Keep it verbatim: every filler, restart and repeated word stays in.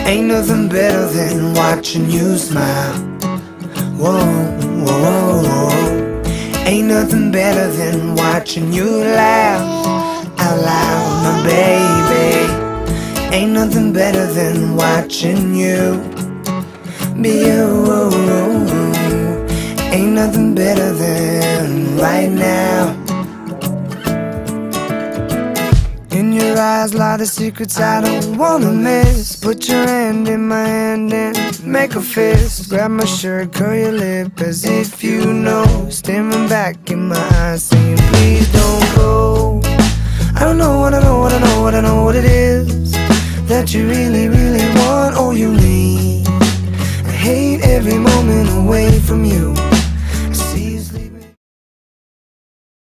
Ain't nothing better than watching you smile. Whoa, whoa, whoa, whoa. Ain't nothing better than watching you laugh out loud, my baby. Ain't nothing better than watching you be you. Ain't nothing better than right now. In your eyes lie the secrets I don't wanna miss. Put your hand in my hand and make a fist. Grab my shirt, curl your lip as if you know. Staring back in my eyes saying please don't go. I don't know what I know, what I know, what I know what it is that you really, really want or you need. I hate every moment away from you.